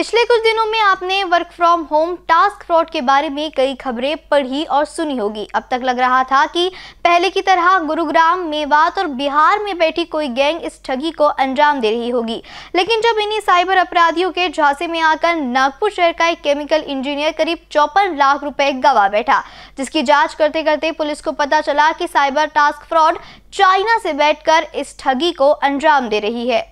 पिछले कुछ दिनों में आपने work from home task fraud के बारे में कई खबरें पढ़ी और सुनी होगी। अब तक लग रहा था कि पहले की तरह गुरुग्राम, मेवात और बिहार में बैठी कोई गैंग इस ठगी को अंजाम दे रही होगी, लेकिन जब इन्हीं साइबर अपराधियों के झांसे में आकर नागपुर शहर का एक केमिकल इंजीनियर करीब 54 लाख रुपए गंवा बैठा, जिसकी जांच करते करते पुलिस को पता चला कि साइबर टास्क फ्रॉड चाइना से बैठकर इस ठगी को अंजाम दे रही है।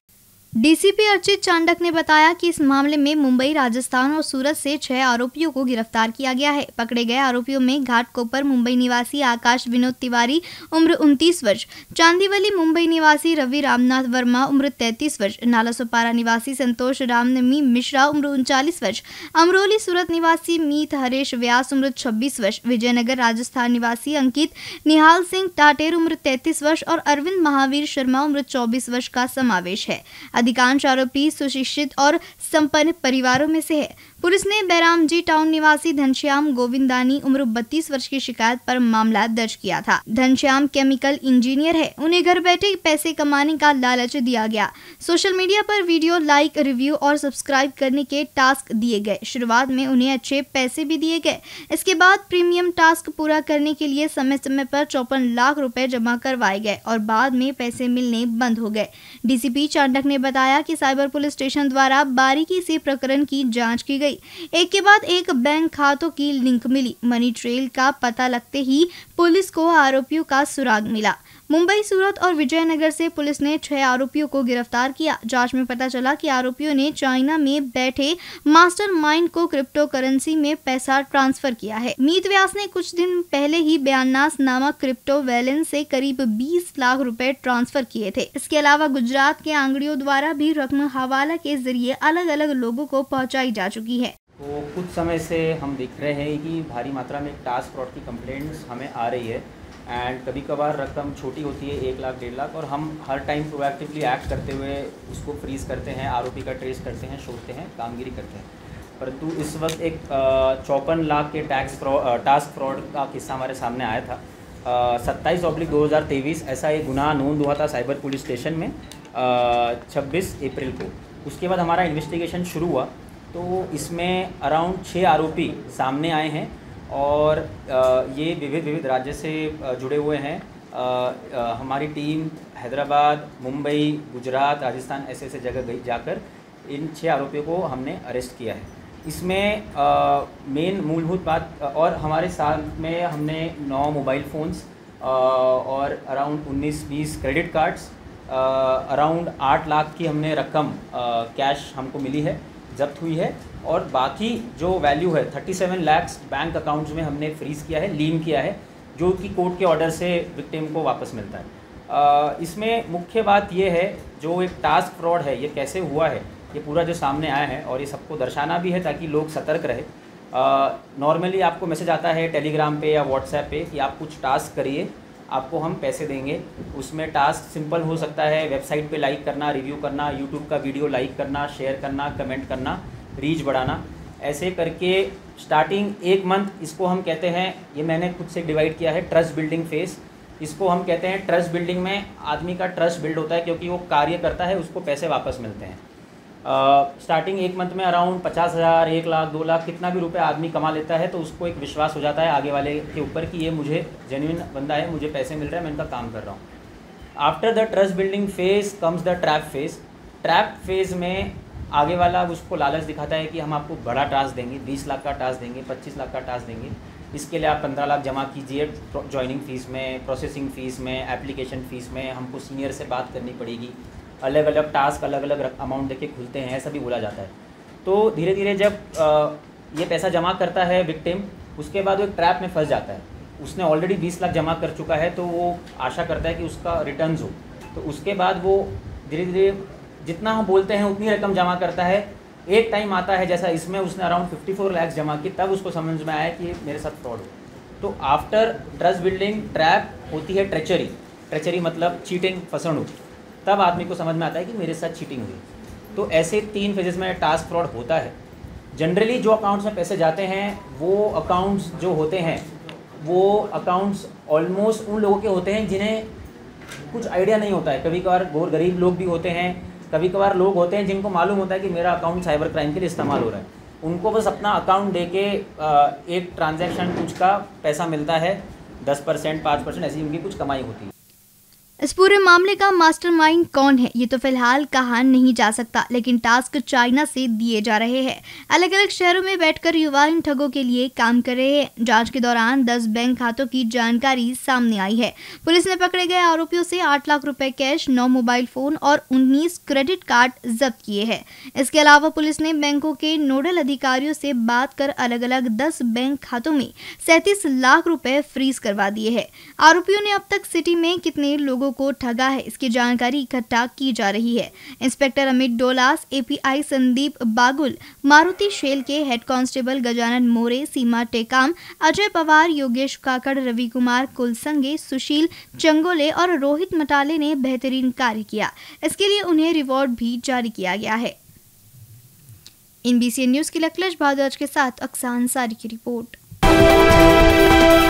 डीसीपी अर्चित चांडक ने बताया कि इस मामले में मुंबई, राजस्थान और सूरत से 6 आरोपियों को गिरफ्तार किया गया है। पकड़े गए आरोपियों में घाटकोपर मुंबई निवासी आकाश विनोद तिवारी उम्र 29 वर्ष, चांदीवली मुंबई निवासी रवि रामनाथ वर्मा उम्र 33 वर्ष, नालासोपारा निवासी संतोष रामनमी मिश्रा उम्र 39 वर्ष, अमरोली सूरत निवासी मीत हरेश व्यास उम्र 26 वर्ष, विजयनगर राजस्थान निवासी अंकित निहाल सिंह टाटेर उम्र 33 वर्ष और अरविंद महावीर शर्मा उम्र 24 वर्ष का समावेश है। अधिकांश आरोपी सुशिक्षित और संपन्न परिवारों में से है। पुलिस ने बैरामजी टाउन निवासी घनश्याम गोविंदानी उम्र 32 वर्ष की शिकायत पर मामला दर्ज किया था। घनश्याम केमिकल इंजीनियर है, उन्हें घर बैठे पैसे कमाने का लालच दिया गया। सोशल मीडिया पर वीडियो लाइक, रिव्यू और सब्सक्राइब करने के टास्क दिए गए। शुरुआत में उन्हें अच्छे पैसे भी दिए गए। इसके बाद प्रीमियम टास्क पूरा करने के लिए समय समय पर 54 लाख रुपए जमा करवाए गए और बाद में पैसे मिलने बंद हो गए। डीसीपी चांडक ने बताया कि साइबर पुलिस स्टेशन द्वारा बारीकी से प्रकरण की जांच की गई। एक के बाद एक बैंक खातों की लिंक मिली। मनी ट्रेल का पता लगते ही पुलिस को आरोपियों का सुराग मिला। मुंबई, सूरत और विजयनगर से पुलिस ने 6 आरोपियों को गिरफ्तार किया। जांच में पता चला कि आरोपियों ने चाइना में बैठे मास्टरमाइंड को क्रिप्टो करेंसी में पैसा ट्रांसफर किया है। मीत व्यास ने कुछ दिन पहले ही बयानास नामक क्रिप्टो वैलेंस से करीब 20 लाख रुपए ट्रांसफर किए थे। इसके अलावा गुजरात के आंगड़ियों द्वारा भी रकम हवाला के जरिए अलग अलग लोगों को पहुँचाई जा चुकी है। तो कुछ समय से हम देख रहे हैं कि भारी मात्रा में टास्क फ्रॉड की कंप्लेंट्स हमें आ रही है एंड कभी कभार रकम छोटी होती है, 1 लाख 1.5 लाख, और हम हर टाइम प्रोएक्टिवली एक्ट करते हुए उसको फ्रीज करते हैं, आरोपी का ट्रेस करते हैं, शोधते हैं, कामगिरी करते हैं। परंतु इस वक्त एक 54 लाख के टास्क फ्रॉड का किस्सा हमारे सामने आया था। 27/2023 ऐसा एक गुनाह नोंद हुआ था साइबर पुलिस स्टेशन में 26 अप्रैल को। उसके बाद हमारा इन्वेस्टिगेशन शुरू हुआ तो इसमें अराउंड 6 आरोपी सामने आए हैं और ये विविध राज्य से जुड़े हुए हैं। हमारी टीम हैदराबाद, मुंबई, गुजरात, राजस्थान ऐसे जगह गई जाकर इन 6 आरोपियों को हमने अरेस्ट किया है। इसमें मेन मूलभूत बात और हमारे साथ में हमने 9 मोबाइल फ़ोन्स और around 19-20 credit cards, around 8 lakh की हमने रकम कैश हमको मिली है, जब्त हुई है, और बाकी जो वैल्यू है 37 लाख बैंक अकाउंट्स में हमने फ्रीज़ किया है, लीन किया है, जो कि कोर्ट के ऑर्डर से विक्टिम को वापस मिलता है। इसमें मुख्य बात ये है, जो एक टास्क फ्रॉड है ये कैसे हुआ है ये पूरा जो सामने आया है, और ये सबको दर्शाना भी है ताकि लोग सतर्क रहे। नॉर्मली आपको मैसेज आता है टेलीग्राम पे या व्हाट्सएप पे कि आप कुछ टास्क करिए, आपको हम पैसे देंगे। उसमें टास्क सिंपल हो सकता है, वेबसाइट पे लाइक करना, रिव्यू करना, यूट्यूब का वीडियो लाइक करना, शेयर करना, कमेंट करना, रीच बढ़ाना, ऐसे करके स्टार्टिंग 1 मंथ इसको हम कहते हैं, ये मैंने खुद से डिवाइड किया है, ट्रस्ट बिल्डिंग फेज़। इसको हम कहते हैं ट्रस्ट बिल्डिंग में आदमी का ट्रस्ट बिल्ड होता है क्योंकि वो कार्य करता है, उसको पैसे वापस मिलते हैं। स्टार्टिंग 1 मंथ में अराउंड 50,000, 1 लाख, 2 लाख कितना भी रुपए आदमी कमा लेता है तो उसको एक विश्वास हो जाता है आगे वाले के ऊपर कि ये मुझे जेन्युइन बंदा है, मुझे पैसे मिल रहे हैं, मैं इनका काम कर रहा हूँ। After the trust building phase comes the trap phase. Trap phase में आगे वाला उसको लालच दिखाता है कि हम आपको बड़ा टास्क देंगे, 20 लाख का टास्क देंगे, 25 लाख का टास्क देंगे, इसके लिए आप 15 लाख जमा कीजिए ज्वाइनिंग फ़ीस में, प्रोसेसिंग फ़ीस में, एप्लीकेशन फ़ीस में, हमको सीनियर से बात करनी पड़ेगी, अलग अलग टास्क अलग अलग अमाउंट देके खुलते हैं, ऐसा भी बोला जाता है। तो धीरे धीरे जब ये पैसा जमा करता है विक्टिम, उसके बाद वो एक ट्रैप में फंस जाता है। उसने ऑलरेडी 20 लाख जमा कर चुका है तो वो आशा करता है कि उसका रिटर्न्स हो, तो उसके बाद वो धीरे धीरे जितना हम बोलते हैं उतनी रकम जमा करता है। एक टाइम आता है जैसा इसमें उसने अराउंड 54 लाख जमा की, तब उसको समझ में आया कि मेरे साथ फ्रॉड हो। तो आफ्टर ट्रस्ट बिल्डिंग ट्रैप होती है ट्रेचरी। ट्रेचरी मतलब चीटिंग, फसणुक। तब आदमी को समझ में आता है कि मेरे साथ चीटिंग हुई। तो ऐसे 3 फेजेस में टास्क फ्रॉड होता है। जनरली जो अकाउंट्स में पैसे जाते हैं वो अकाउंट्स जो होते हैं वो अकाउंट्स ऑलमोस्ट उन लोगों के होते हैं जिन्हें कुछ आइडिया नहीं होता है। कभी कभार गरीब लोग भी होते हैं, कभी कभार लोग होते हैं जिनको मालूम होता है कि मेरा अकाउंट साइबर क्राइम के लिए इस्तेमाल हो रहा है, उनको बस अपना अकाउंट दे के एक ट्रांजैक्शन कुछ का पैसा मिलता है, 10%, 5% ऐसी उनकी कुछ कमाई होती है। इस पूरे मामले का मास्टरमाइंड कौन है ये तो फिलहाल कहा नहीं जा सकता, लेकिन टास्क चाइना से दिए जा रहे हैं। अलग अलग शहरों में बैठकर युवा इन ठगों के लिए काम कर रहे हैं। जांच के दौरान 10 बैंक खातों की जानकारी सामने आई है। पुलिस ने पकड़े गए आरोपियों से 8 लाख रुपए कैश, 9 मोबाइल फोन और 19 क्रेडिट कार्ड जब्त किए हैं। इसके अलावा पुलिस ने बैंकों के नोडल अधिकारियों से बात कर अलग अलग 10 बैंक खातों में 37 लाख रुपए फ्रीज करवा दिए हैं। आरोपियों ने अब तक सिटी में कितने लोगों को ठगा है इसकी जानकारी इकट्ठा की जा रही है। इंस्पेक्टर अमित डोलास, एपीआई संदीप बागुल, मारुति शेल के हेड कांस्टेबल गजानन मोरे, सीमा टेकाम, अजय पवार, योगेश काकड़, रवि कुमार कुलसंगे, सुशील चंगोले और रोहित मटाले ने बेहतरीन कार्य किया। इसके लिए उन्हें रिवॉर्ड भी जारी किया गया है। NBCN न्यूज के लिए अखिलेश भारद्वाज के साथ अक्सान सारी की रिपोर्ट।